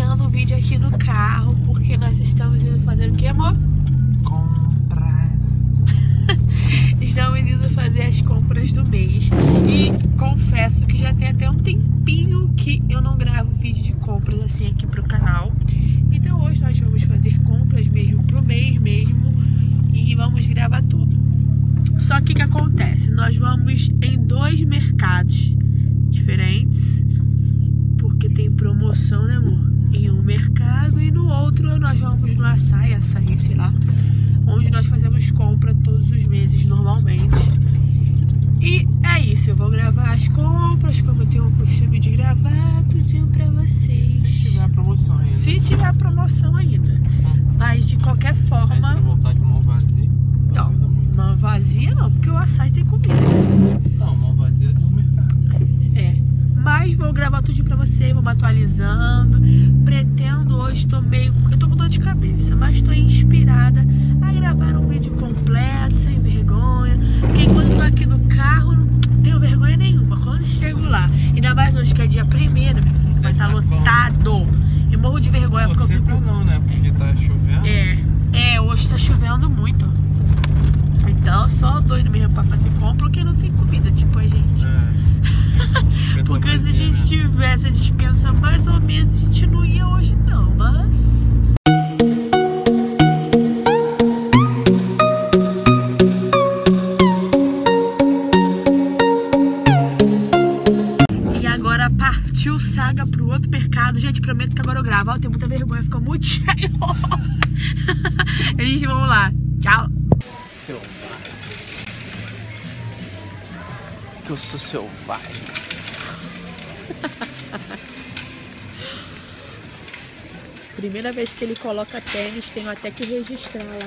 gravando um vídeo aqui no carro, porque nós estamos indo fazer o que, amor? Compras. Estamos indo fazer as compras do mês. E confesso que já tem até um tempinho que eu não gravo vídeo de compras assim aqui pro canal. Então hoje nós vamos fazer compras mesmo pro mês mesmo e vamos gravar tudo. Só que o que acontece? Nós vamos em dois mercados diferentes, porque tem promoção, né, amor? Em um mercado e no outro nós vamos no açaí, sei lá, onde nós fazemos compra todos os meses normalmente. E é isso, eu vou gravar as compras, como eu tenho o costume de gravar, tudinho pra vocês. Se tiver promoção ainda. Se tiver promoção ainda. Mas de qualquer forma... Se voltar de mão vazia. Não, mão vazia não, porque o açaí tem comida. Não, mão vazia de um mercado. É, mas vou gravar tudo pra você, vou me atualizando. Pretendo hoje, eu tô com dor de cabeça, mas tô inspirada a gravar um vídeo completo, sem vergonha. Porque enquanto eu tô aqui no carro, não tenho vergonha nenhuma. Quando chego lá, ainda mais hoje que é dia 1º, meu filho, que vai estar lotado. Eu morro de vergonha porque eu fico... não, né? Porque tá chovendo. Hoje tá chovendo muito. Então, só doido mesmo pra fazer compra, porque não tem comida, tipo a gente. Porque se a gente tivesse a dispensa mais ou menos, a gente não ia hoje não, mas... E agora partiu saga pro outro mercado. Gente, prometo que agora eu gravo. Eu tenho muita vergonha, fica muito cheio. Gente, vamos lá. Tchau. Que eu sou selvagem. Primeira vez que ele coloca tênis, tenho até que registrar lá.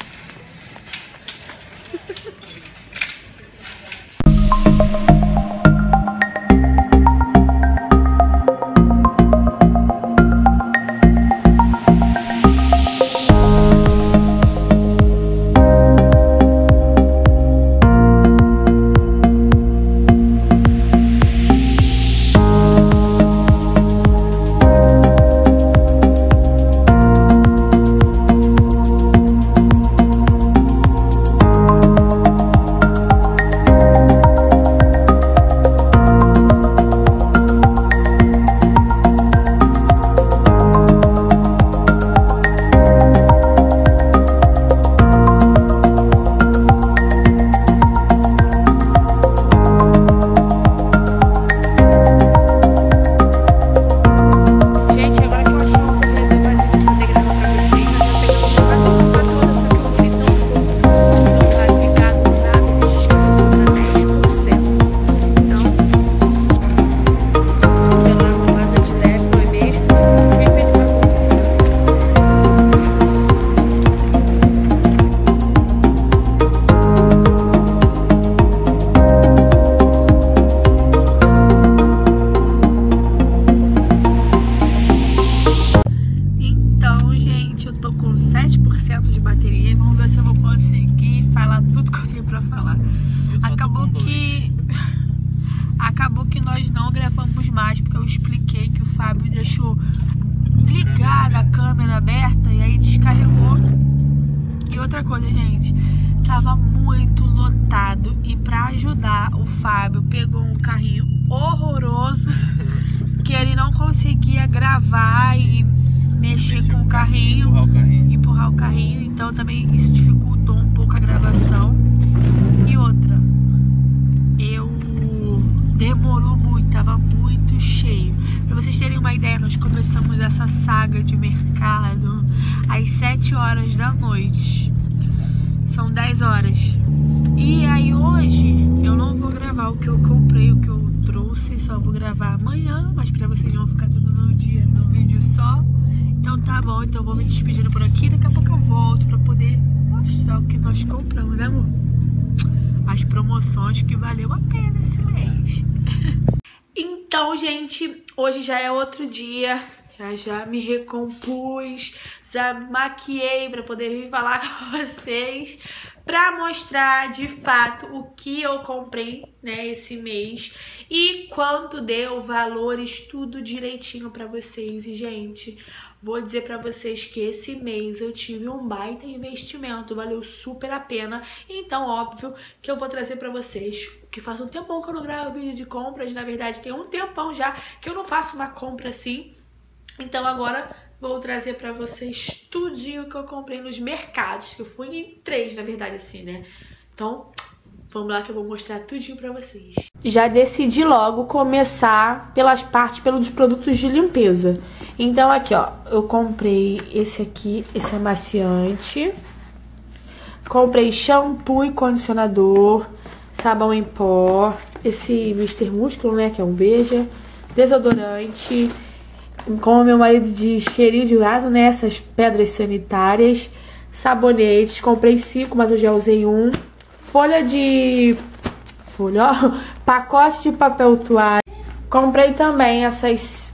De bateria, vamos ver se eu vou conseguir falar tudo que eu tenho pra falar. Acabou que nós não gravamos mais, porque eu expliquei que o Fábio deixou ligada a câmera aberta e aí descarregou. E outra coisa, gente, tava muito lotado e pra ajudar o Fábio pegou um carrinho horroroso que ele não conseguia gravar e mexer com o carrinho, empurrar o carrinho, então também isso dificultou um pouco a gravação. E outra, demorou muito, tava muito cheio. Pra vocês terem uma ideia, nós começamos essa saga de mercado às 7 horas da noite. São 10 horas. E aí hoje eu não vou gravar o que eu comprei, o que eu trouxe, só vou gravar amanhã, mas pra vocês vão ficar tudo no vídeo só. Então tá bom, então eu vou me despedindo por aqui. Daqui a pouco eu volto pra poder mostrar o que nós compramos, né, amor? As promoções que valeu a pena esse mês. Então, gente, hoje já é outro dia. Já me recompus, já me maquiei para poder vir falar com vocês, para mostrar de fato o que eu comprei, né, esse mês e quanto deu, valores, tudo direitinho para vocês. E, gente, vou dizer para vocês que esse mês eu tive um baita investimento, valeu super a pena. Então, óbvio que eu vou trazer para vocês, que faz um tempão que eu não gravo vídeo de compras, na verdade tem um tempão já que eu não faço uma compra assim. Então agora vou trazer pra vocês tudinho que eu comprei nos mercados, que eu fui em 3, na verdade, assim, né? Então, vamos lá que eu vou mostrar tudinho pra vocês. Já decidi logo começar pelos produtos de limpeza. Então aqui, ó, eu comprei esse aqui, esse amaciante. Comprei shampoo e condicionador, sabão em pó, esse Mr. Músculo, né, que é um Veja, desodorante, como meu marido diz, cheirinho de vaso, né? Essas pedras sanitárias, sabonetes, comprei 5, mas eu já usei um. Pacote de papel toalha. Comprei também essas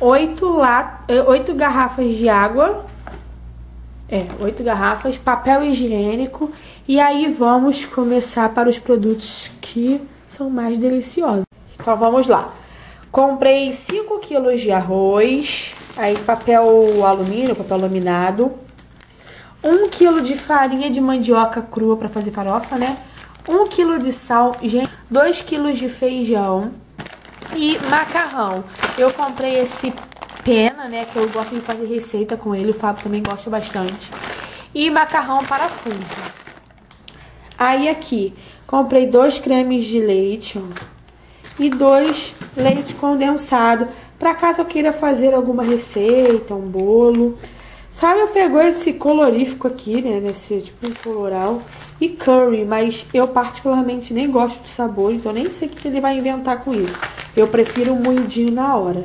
8 garrafas de água. 8 garrafas, papel higiênico. E aí vamos começar para os produtos que são mais deliciosos. Então vamos lá. Comprei 5 quilos de arroz, aí papel alumínio, papel laminado, 1 quilo de farinha de mandioca crua para fazer farofa, né? 1 quilo de sal, 2 quilos de feijão e macarrão. Eu comprei esse pena, né, que eu gosto de fazer receita com ele, o Fábio também gosta bastante. E macarrão parafuso. Aí aqui, comprei 2 cremes de leite, ó. E 2 leite condensado, para caso eu queira fazer alguma receita, um bolo. Fábio pegou esse colorífico aqui, né, deve ser tipo um coloral, e curry, mas eu particularmente nem gosto do sabor, então nem sei o que ele vai inventar com isso. Eu prefiro um moidinho na hora.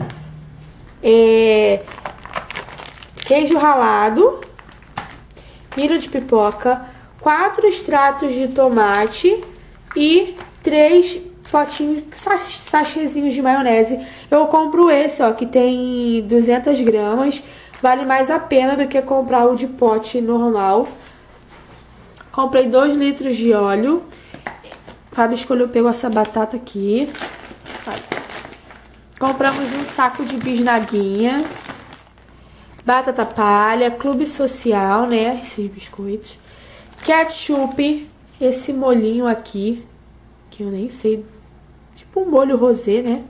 Queijo ralado, milho de pipoca, 4 extratos de tomate e 3 potinhos, sachêzinhos de maionese. Eu compro esse, ó, que tem 200 gramas. Vale mais a pena do que comprar o de pote normal. Comprei 2 litros de óleo. Fábio pegou essa batata aqui. Compramos um saco de bisnaguinha. Batata palha, clube social, né, esses biscoitos. Ketchup, esse molhinho aqui, que eu nem sei, tipo um molho rosé, né?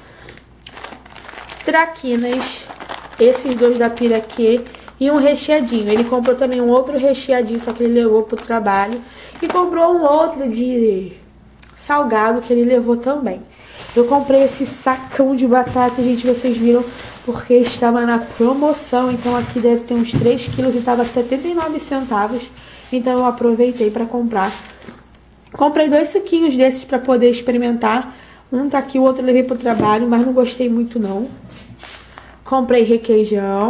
Traquinas, esses 2 da Piraquê e um recheadinho. Ele comprou também um outro recheadinho, só que ele levou pro trabalho. E comprou um outro de salgado que ele levou também. Eu comprei esse sacão de batata, gente, vocês viram, porque estava na promoção. Então aqui deve ter uns 3 quilos e estava 79 centavos. Então eu aproveitei para comprar. Comprei 2 suquinhos desses para poder experimentar. Um tá aqui, o outro eu levei pro trabalho, mas não gostei muito não. Comprei requeijão.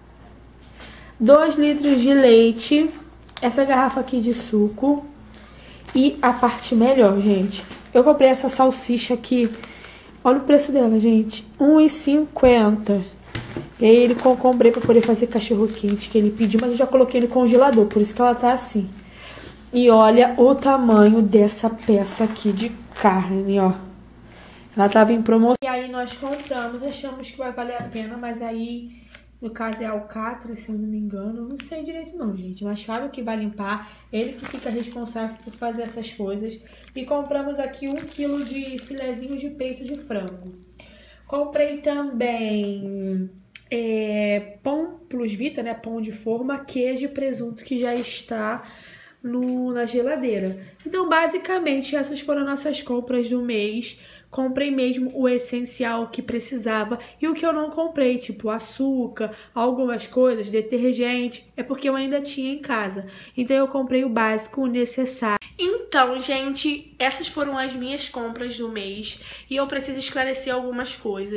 2 litros de leite. Essa garrafa aqui de suco. E a parte melhor, gente. Eu comprei essa salsicha aqui. Olha o preço dela, gente. R$1,50. E aí ele comprei pra poder fazer cachorro quente que ele pediu, mas eu já coloquei no congelador, por isso que ela tá assim. E olha o tamanho dessa peça aqui de carne, ó. Ela tava em promoção. E aí nós compramos, achamos que vai valer a pena, mas aí, no caso é alcatra, se eu não me engano. Não sei direito não, gente. Mas Fábio que vai limpar, ele que fica responsável por fazer essas coisas. E compramos aqui 1 quilo de filezinho de peito de frango. Comprei também pão plus vita, né? Pão de forma, queijo e presunto que já está na geladeira. Então, basicamente, essas foram nossas compras do mês. Comprei mesmo o essencial que precisava e o que eu não comprei, tipo açúcar, algumas coisas, detergente, é porque eu ainda tinha em casa. Então eu comprei o básico, o necessário. Então, gente, essas foram as minhas compras do mês e eu preciso esclarecer algumas coisas.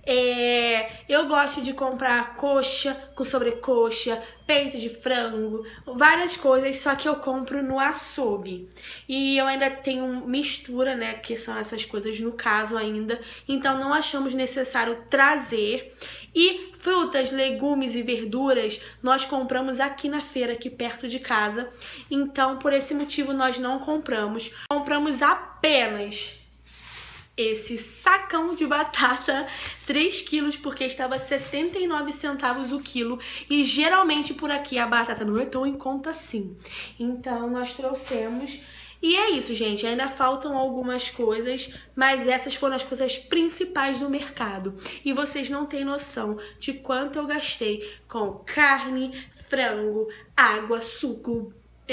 Eu gosto de comprar coxa com sobrecoxa, peito de frango, várias coisas, só que eu compro no açougue. E eu ainda tenho mistura, né, que são essas coisas no caso ainda, então não achamos necessário trazer. E frutas, legumes e verduras nós compramos aqui na feira, aqui perto de casa. Então, por esse motivo, nós não compramos. Compramos apenas esse sacão de batata, 3 quilos, porque estava 79 centavos o quilo. E geralmente por aqui a batata não é tão em conta assim. Então, nós trouxemos. E é isso, gente. Ainda faltam algumas coisas, mas essas foram as coisas principais do mercado. E vocês não têm noção de quanto eu gastei com carne, frango, água, suco,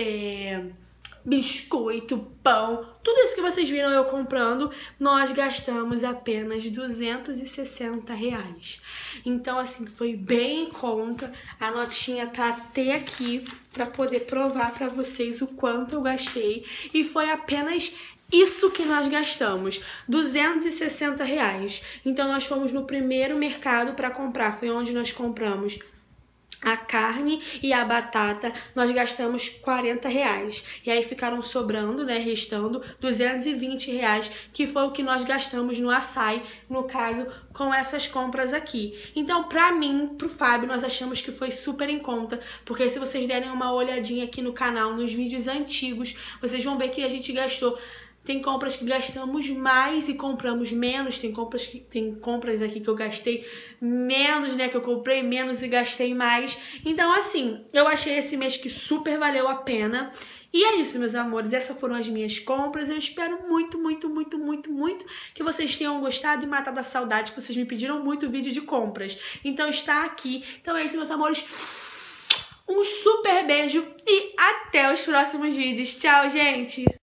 biscoito, pão, tudo isso que vocês viram eu comprando, nós gastamos apenas R$260. Então, assim, foi bem em conta. A notinha tá até aqui pra poder provar pra vocês o quanto eu gastei. E foi apenas isso que nós gastamos, R$260. Então, nós fomos no primeiro mercado pra comprar, foi onde nós compramos a carne e a batata, nós gastamos R$40. E aí ficaram sobrando, né, restando R$220, que foi o que nós gastamos no açaí, no caso, com essas compras aqui. Então, pra mim, pro Fábio, nós achamos que foi super em conta, porque se vocês derem uma olhadinha aqui no canal, nos vídeos antigos, vocês vão ver que a gente gastou. Tem compras que gastamos mais e compramos menos. Tem compras aqui que eu gastei menos, né? Que eu comprei menos e gastei mais. Então, assim, eu achei esse mês que super valeu a pena. E é isso, meus amores. Essas foram as minhas compras. Eu espero muito, muito, muito, muito, muito que vocês tenham gostado e matado a saudade, que vocês me pediram muito vídeo de compras. Então, está aqui. Então é isso, meus amores. Um super beijo e até os próximos vídeos. Tchau, gente!